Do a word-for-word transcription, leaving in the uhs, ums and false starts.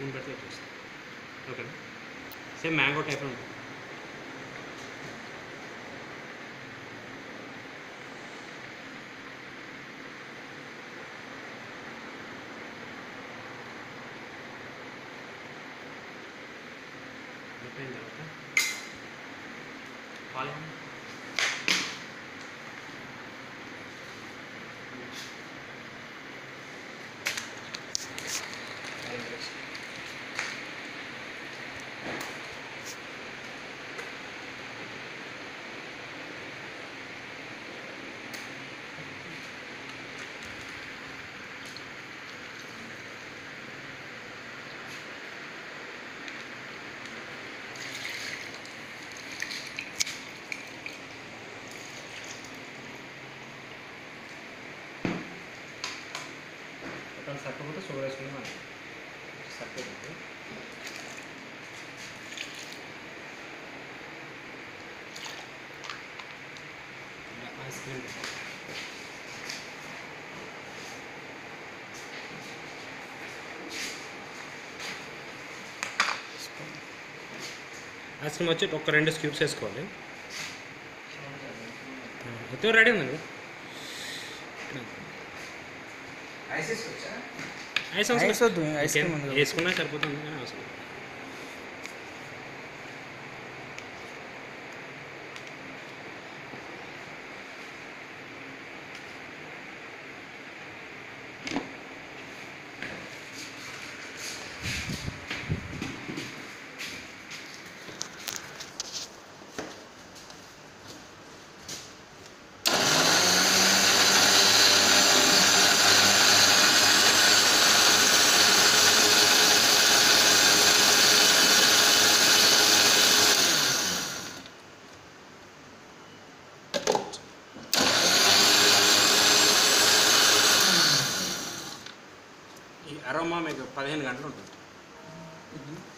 Spoon పెడితే వచ్చేస్తుంది. ఓకేనా, సేమ్ మ్యాంగో టైప్లో ఉంటుంది. అయిపోయిన తర్వాత పాలు సరిపోతే షుగర్ వేసుకుని మనం సరిపోతుంది. ఐస్ క్రీమ్ ఐస్ క్రీమ్ వచ్చి ఒక రెండు స్క్యూబ్స్ వేసుకోవాలి. అయితే రెడీ ఉందండి. ఐస్ వేసుకున్నా సరిపోతుంది కానీ అవసరం. ఈ అరోమా మీకు పదిహేను గంటలు ఉంటుంది.